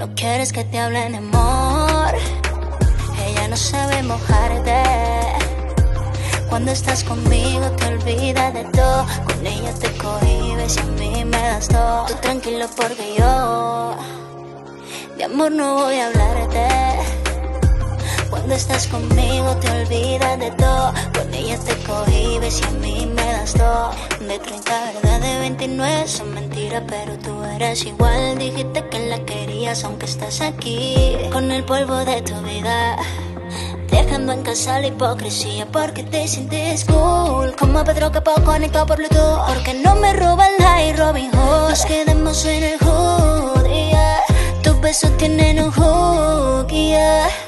No quieres que te hablen de amor, ella no sabe mojarte. Cuando estás conmigo te olvidas de todo, con ella te cohibes y a mí me das todo. Tú tranquilo porque yo de amor no voy a hablarte. Cuando estás conmigo te olvidas de todo, con ella te cohibes y a mí me das todo. De 30 verdad, de 29 son mentiras, pero tú eres igual. Dijiste que la querías aunque estás aquí, con el polvo de tu vida, dejando en casa la hipocresía. Porque te sientes cool, como Pedro que puedo conectado por Bluetooth. Porque no me roban la y Robin Hood. Nos quedamos en el hood, yeah. Tus besos tienen un hook, yeah.